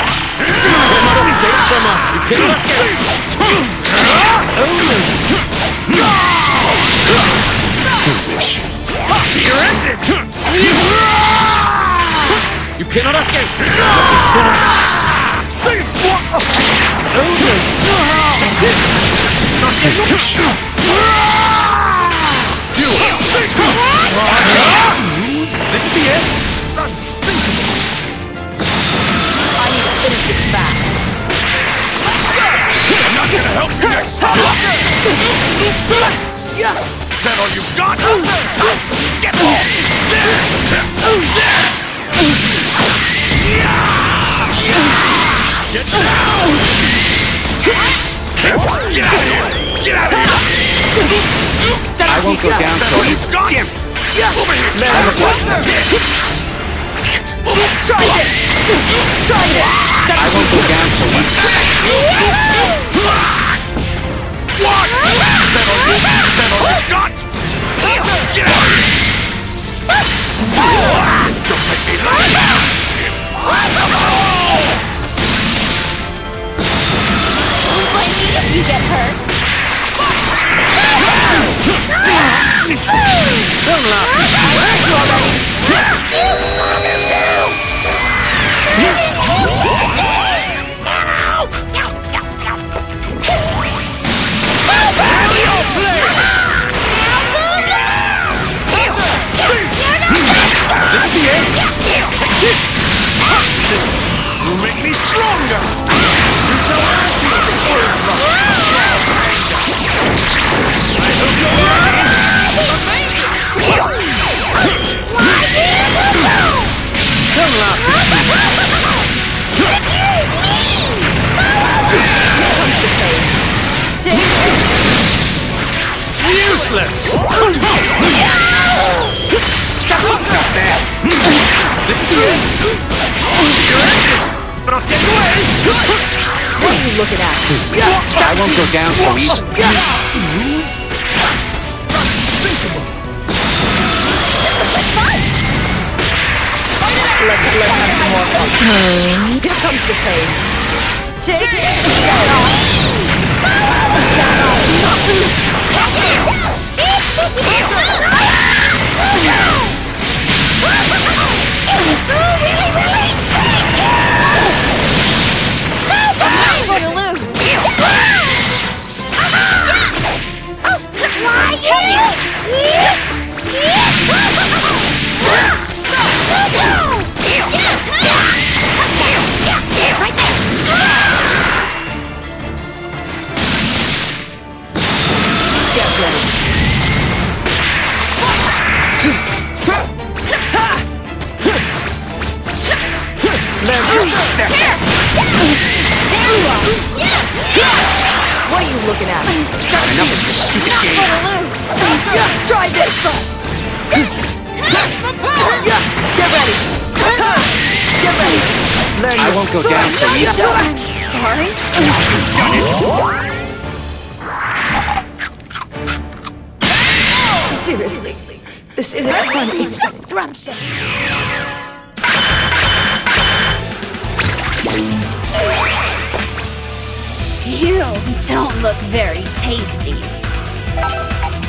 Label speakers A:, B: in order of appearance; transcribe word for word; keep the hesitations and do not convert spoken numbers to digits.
A: cannot escape from us! You cannot escape! Foolish! You're ended! You cannot escape! Foolish! Do it! This is the end!
B: I need to finish this fast.
A: I'm not gonna help you next time! Is that all you've got? Get off! Get down! Get out of here! Get out of here!
C: I won't go down so easy.
A: Damn it! Over here!
C: I have a plan.
B: Try this! Try this!
C: I won't go down so easy.
A: What? Is that all you, is that all you got? Get out of here! Don't make me laugh!
B: Don't blame me if you get hurt.
A: Don't laugh too This is the end! Take this! This will make me stronger! There's no answer to the word rock! I hope you're ready! Amazing! Don't laugh too soon! Useless! This is the end! You're ended! But get away!
B: What are you looking at?
C: I won't go down so easy.
B: Let's, let's have some more fun. Here comes the pain. Take it! Stand off! Stand off! Not loose! I'm going to lose! Why Get ready. What are you looking at?
C: Enough of this stupid game.
B: Not gonna lose. Yeah, try this. Yeah, get ready. Get ready. Learn
C: I won't go down so easy.
B: Sorry.
C: You've done it.
B: Seriously, this isn't funny.
D: Scrumptious. You don't look very tasty.